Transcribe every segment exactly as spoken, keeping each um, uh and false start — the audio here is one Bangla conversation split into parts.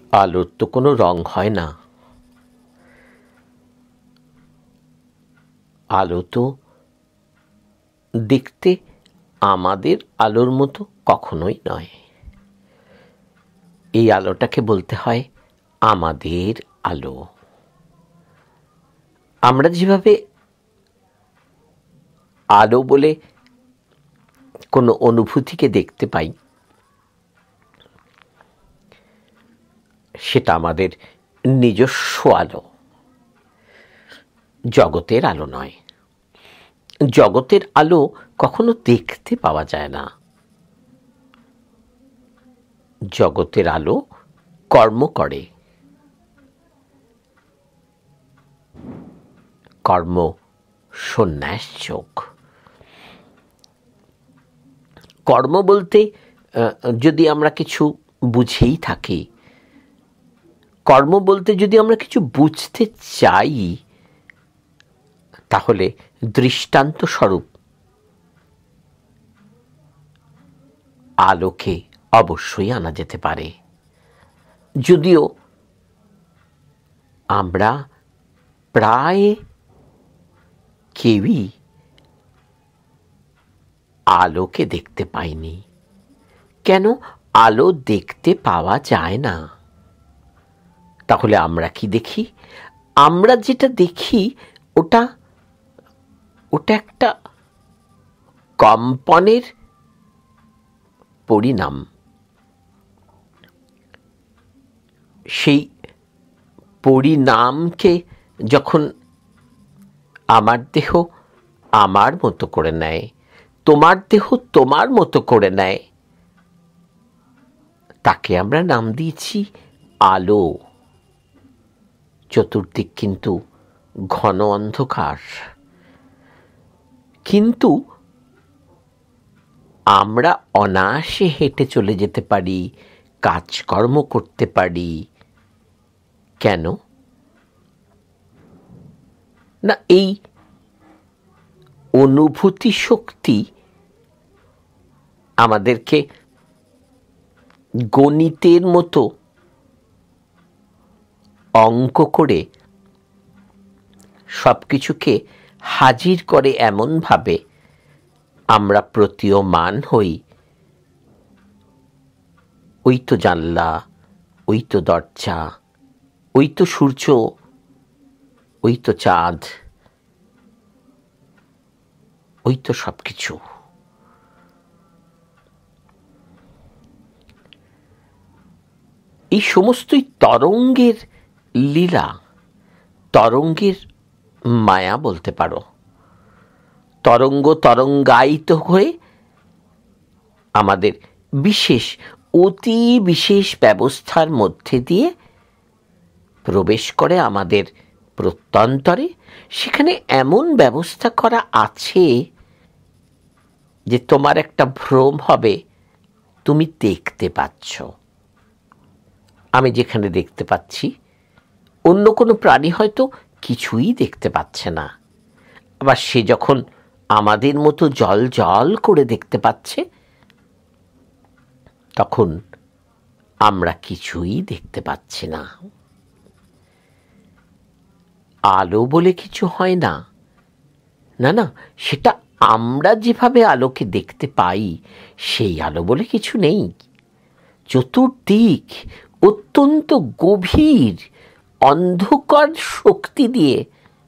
আলোর তো কোনো রং হয় না। আলো তো দেখতে আমাদের আলোর মতো কখনোই নয়। এই আলোটাকে বলতে হয় আমাদের আলো। আমরা যেভাবে আলো বলে কোনো অনুভূতিকে দেখতে পাই, সেটা আমাদের নিজস্ব আলো, জগতের আলো নয়। জগতের আলো কখনো দেখতে পাওয়া যায় না। জগতের আলো কর্ম করে, কর্ম সন্ন্যাস যোগ। কর্ম বলতে যদি আমরা কিছু বুঝেই থাকি, কর্ম বলতে যদি আমরা কিছু বুঝতে চাই, তাহলে দৃষ্টান্ত স্বরূপ আলোকে অবশ্যই আনা যেতে পারে। যদিও আমরা প্রায় কেউই আলোকে দেখতে পাইনি। কেন আলো দেখতে পাওয়া যায় না? তাহলে আমরা কি দেখি? আমরা যেটা দেখি ওটা ওটা একটা কম্পনের পরিণাম। সেই পরিণামকে যখন আমার দেহ আমার মতো করে নেয়, তোমার দেহ তোমার মতো করে নেয়, তাকে আমরা নাম দিয়েছি আলো। চতুর্দিক কিন্তু ঘন অন্ধকার, কিন্তু আমরা অনায়াসে হেঁটে চলে যেতে পারি, কাজকর্ম করতে পারি। কেন না? এই অনুভূতি শক্তি আমাদেরকে গণিতের মতো অঙ্ক করে সবকিছুকে হাজির করে এমন ভাবে আমরা প্রতীয়মান হই। ওই তো জানলা, ওই তো দরজা, ওই তো সূর্য, ওই তো চাঁদ, ওই তো সবকিছু। এই সমস্তই তরঙ্গের লীলা, তরঙ্গের মায়া বলতে পারো। তরঙ্গ তরঙ্গায়িত হয়ে আমাদের বিশেষ অতি বিশেষ ব্যবস্থার মধ্যে দিয়ে প্রবেশ করে আমাদের প্রত্যন্তরে। সেখানে এমন ব্যবস্থা করা আছে যে তোমার একটা ভ্রম হবে, তুমি দেখতে পাচ্ছ। আমি যেখানে দেখতে পাচ্ছি, অন্য কোনো প্রাণী হয়তো কিছুই দেখতে পাচ্ছে না। আবার সে যখন আমাদের মতো জল জল করে দেখতে পাচ্ছে, তখন আমরা কিছুই দেখতে পাচ্ছি না। আলো বলে কিছু হয় না, না না, সেটা আমরা যেভাবে আলোকে দেখতে পাই সেই আলো বলে কিছু নেই। চতুর্দিক অত্যন্ত গভীর অন্ধকার শক্তি দিয়ে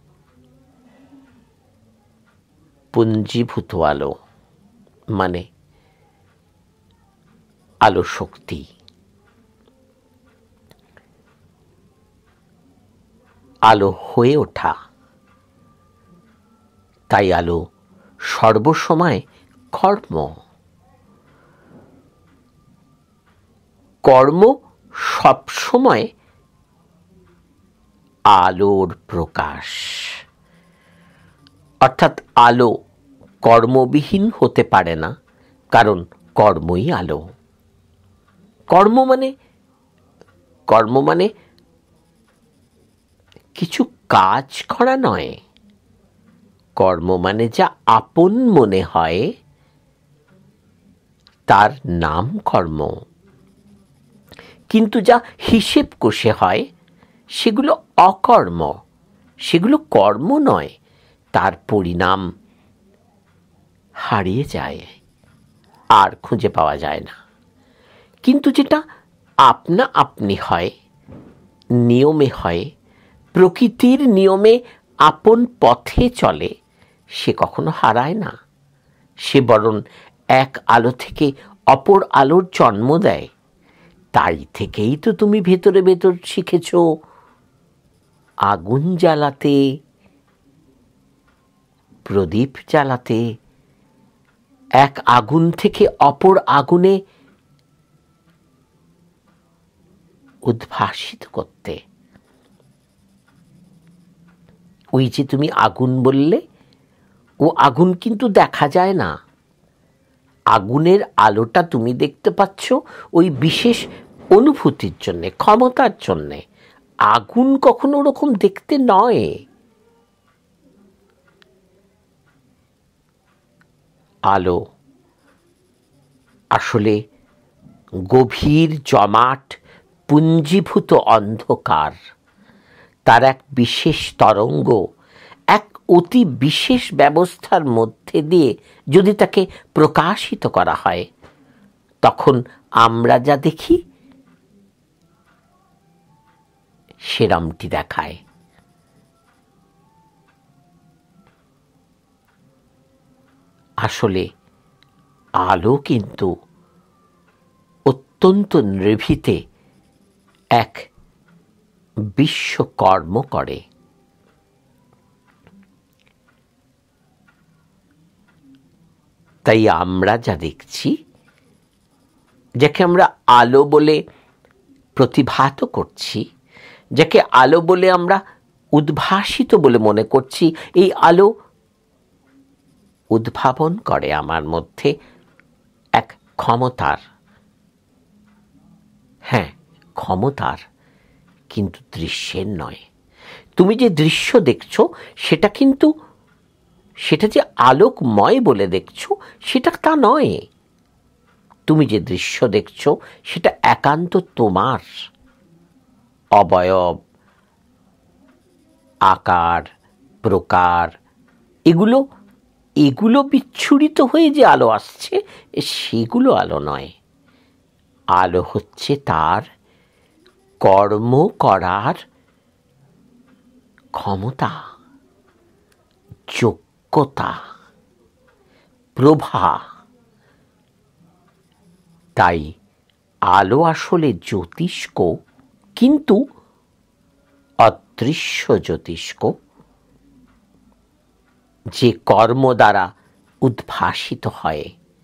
পুঞ্জীভূত আলো, মানে আলো শক্তি। আলো হয়ে ওঠা, তাই আলো সর্বসময় কর্ম। কর্ম সবসময় আলোর প্রকাশ। অর্থাৎ আলো কর্মবিহীন হতে পারে না, কারণ কর্মই আলো। কর্ম মানে কর্ম মানে কিছু কাজ করা নয়। কর্ম মানে যা আপন মনে হয় তার নাম কর্ম। কিন্তু যা হিসেব কষে হয় সেগুলো অকর্ম, সেগুলো কর্ম নয়, তার পরিণাম হারিয়ে যায়, আর খুঁজে পাওয়া যায় না। কিন্তু যেটা আপনা আপনি হয়, নিয়মে হয়, প্রকৃতির নিয়মে আপন পথে চলে, সে কখনো হারায় না। সে বরং এক আলো থেকে অপর আলোর জন্ম দেয়। তাই থেকেই তো তুমি ভেতরে ভেতর শিখেছ আগুন জ্বালাতে, প্রদীপ জ্বালাতে, এক আগুন থেকে অপর আগুনে উদ্ভাসিত করতে। ওই যে তুমি আগুন বললে, ও আগুন কিন্তু দেখা যায় না। আগুনের আলোটা তুমি দেখতে পাচ্ছ ওই বিশেষ অনুভূতির জন্যে, ক্ষমতার জন্যে। আগুন কখনো ওরকম দেখতে নয়। আলো আসলে গভীর জমাট পুঞ্জীভূত অন্ধকার, তার এক বিশেষ তরঙ্গ, এক অতি বিশেষ ব্যবস্থার মধ্যে দিয়ে যদি তাকে প্রকাশিত করা হয়, তখন আমরা যা দেখি সেরামটি দেখায়। আসলে আলো কিন্তু অত্যন্ত নিভৃতে এক বিশ্বকর্ম করে। তাই আমরা যা দেখছি, যাকে আমরা আলো বলে প্রতিভাত করছি, যাকে আলো বলে আমরা উদ্ভাসিত বলে মনে করছি, এই আলো উদ্ভাবন করে আমার মধ্যে এক ক্ষমতার, হ্যাঁ ক্ষমতার, কিন্তু দৃশ্যের নয়। তুমি যে দৃশ্য দেখছো সেটা কিন্তু, সেটা যে আলোকময় বলে দেখছো সেটা তা নয়। তুমি যে দৃশ্য দেখছো সেটা একান্ত তোমার অবয়ব, আকার, প্রকার, এগুলো এগুলো বিচ্ছুরিত হয়ে যে আলো আসছে, সেগুলো আলো নয়। আলো হচ্ছে তার কর্ম করার ক্ষমতা, যোগ্যতা, প্রভা। তাই আলো আসলে জ্যোতিষ্ক, কিন্তু অদৃশ্য জ্যোতিষ্ক, যে কর্ম দ্বারা উদ্ভাসিত হয়।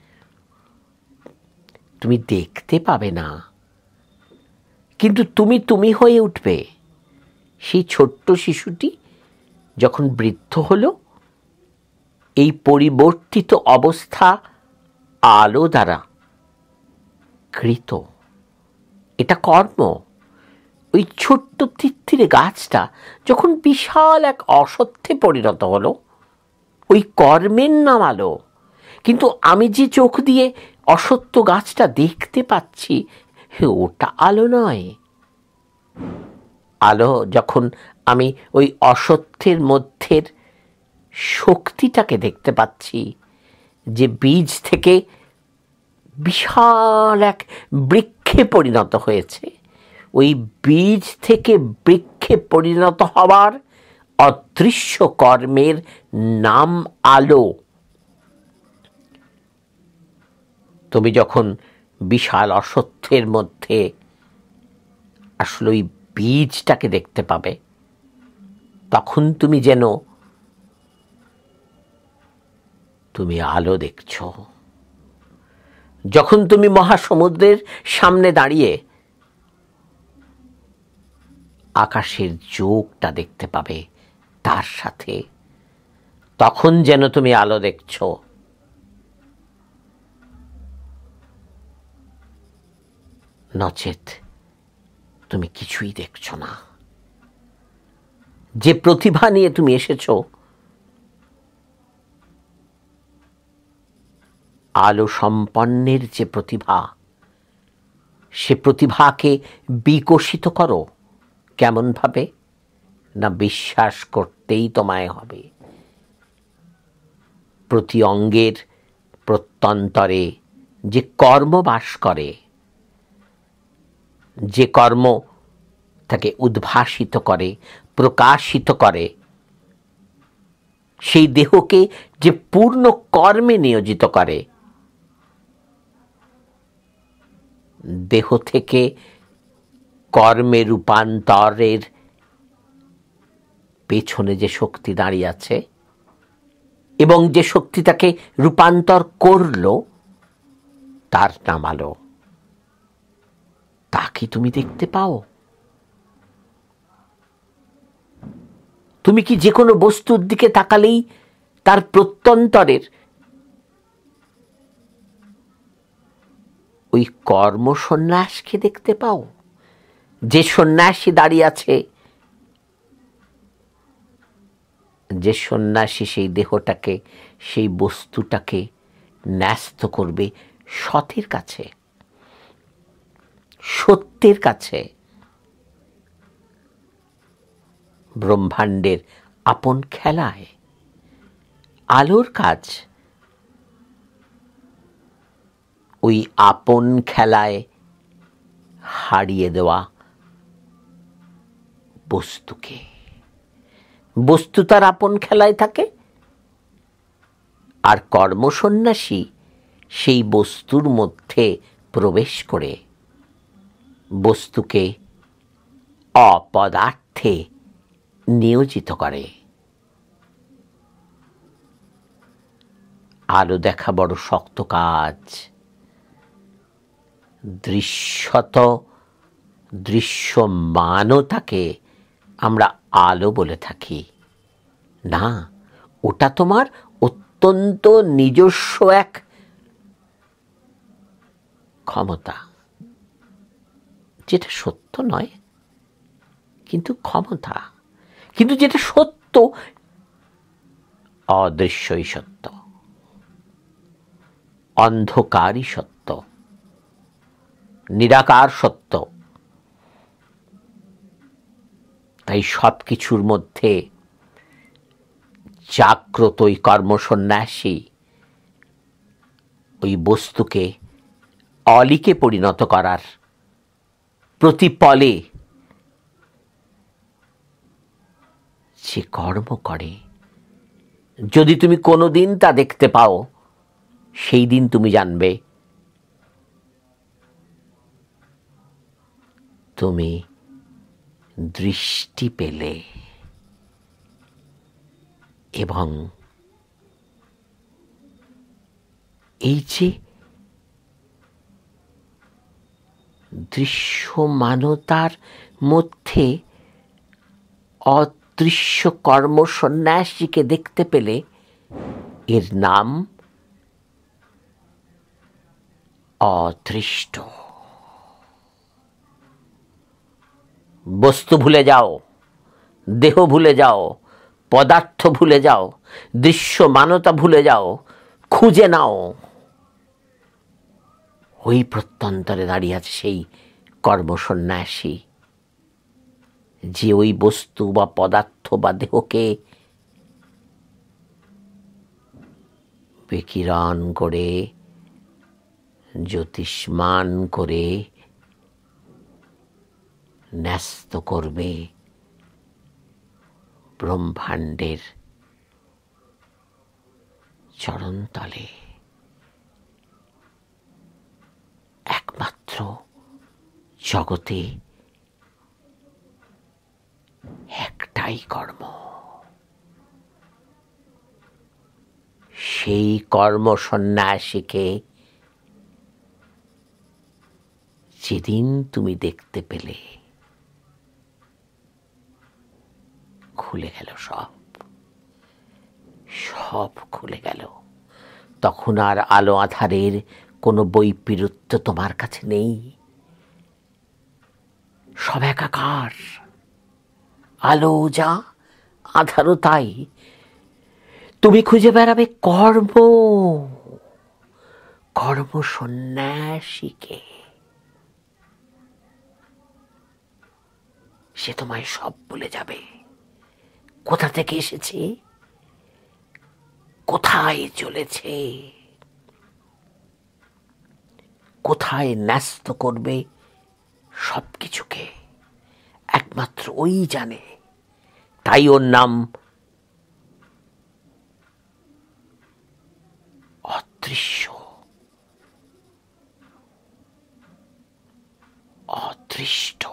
তুমি দেখতে পাবে না, কিন্তু তুমি তুমি হয়ে উঠবে। সেই ছোট্ট শিশুটি যখন বৃদ্ধ হলো, এই পরিবর্তিত অবস্থা আলো দ্বারা কৃত। এটা কর্ম। ওই ছোট্ট তিত্তিরে গাছটা যখন বিশাল এক অসত্যে পরিণত হলো, ওই কর্মের নাম আলো। কিন্তু আমি যে চোখ দিয়ে অসত্য গাছটা দেখতে পাচ্ছি, ওটা আলো নয়। আলো যখন আমি ওই অসত্যের মধ্যের শক্তিটাকে দেখতে পাচ্ছি, যে বীজ থেকে বিশাল এক বৃক্ষে পরিণত হয়েছে, ওই বীজ থেকে বৃক্ষে পরিণত হওয়ার অদৃশ্য কর্মের নাম আলো। তুমি যখন বিশাল অসত্যের মধ্যে আসলে ওই বীজটাকে দেখতে পাবে, তখন তুমি যেন তুমি আলো দেখছ। যখন তুমি মহাসমুদ্রের সামনে দাঁড়িয়ে আকাশের যোগটা দেখতে পাবে তার সাথে, তখন যেন তুমি আলো দেখছ। নচেত তুমি কিছুই দেখছ না। যে প্রতিভা নিয়ে তুমি এসেছো, আলো সম্পন্নের যে প্রতিভা, সে প্রতিভাকে বিকশিত করো। কেমন ভাবে? না, বিশ্বাস করতেই তোমায় হবে প্রতি অঙ্গের প্রত্যন্তরে যে কর্ম বাস করে, যে কর্ম তাকে উদ্ভাসিত করে, প্রকাশিত করে, সেই দেহকে যে পূর্ণ কর্মে নিয়োজিত করে, দেহ থেকে কর্মে রূপান্তরের পেছনে যে শক্তি দাঁড়িয়ে আছে এবং যে শক্তি তাকে রূপান্তর করল, তার নাম আলো। তা কি তুমি দেখতে পাও? তুমি কি যে কোনো বস্তুর দিকে তাকালেই তার প্রত্যন্তরের ওই কর্ম সন্ন্যাসকে দেখতে পাও? যে সন্ন্যাসী দাঁড়িয়ে আছে, যে সন্ন্যাসী সেই দেহটাকে, সেই বস্তুটাকে ন্যস্ত করবে সতের কাছে, সত্যের কাছে, ব্রহ্মাণ্ডের আপন খেলায়। আলোর কাজ ওই আপন খেলায় হারিয়ে দেওয়া বস্তুকে। বস্তু তার আপন খেলায় থাকে, আর কর্মসন্ন্যাসী সেই বস্তুর মধ্যে প্রবেশ করে বস্তুকে অপদার্থে নিয়োজিত করে। আলো দেখা বড় শক্ত কাজ। দৃশ্যত দৃশ্যমানতাকে আমরা আলো বলে থাকি। না, ওটা তোমার অত্যন্ত নিজস্ব এক ক্ষমতা, যেটা সত্য নয়, কিন্তু ক্ষমতা। কিন্তু যেটা সত্য, অদৃশ্যই সত্য, অন্ধকারই সত্য, নিরাকার সত্য। তাই সব কিছুর মধ্যে জাগ্রত ওই কর্মসন্ন্যাসী ওই বস্তুকে অলিকে পরিণত করার প্রতি পলে যে কর্ম করে, যদি তুমি কোনোদিন তা দেখতে পাও, সেই দিন তুমি জানবে তুমি দৃষ্টি পেলে। এবং এই যে দৃশ্যমানতার মধ্যে অদৃশ্য কর্ম সন্ন্যাসীকে দেখতে পেলে, এর নাম অদৃষ্ট। বস্তু ভুলে যাও, দেহ ভুলে যাও, পদার্থ ভুলে যাও, দৃশ্যমানতা ভুলে যাও, খুঁজে নাও ওই প্রত্যন্তরে দাঁড়িয়ে আছে সেই কর্মসন্ন্যাসী, যে ওই বস্তু বা পদার্থ বা দেহকে বিকিরণ করে, জ্যোতিষ্মান করে ন্যস্ত করবে ব্রহ্মাণ্ডের চরণতলে। একমাত্র জগতে একটাই কর্ম, সেই কর্ম সন্ন্যাসীকে যেদিন তুমি দেখতে পেলে, খুলে গেল সব, সব খুলে গেল। তখন আর আলো আধারের কোনো বৈপরীত্য তোমার কাছে নেই, সব একাকার। আলো যা, আধারও তাই। তুমি খুঁজে বেড়াবে কর্ম, কর্ম সন্ন্যাসীকে। সে তোমায় সব বলে যাবে। কোথা থেকে এসেছে, কোথায় চলেছে, কোথায় ন্যস্ত করবে সব কিছুকে একমাত্র ওই জানে। তাই ওর নাম অদৃশ্য। অদৃষ্ট।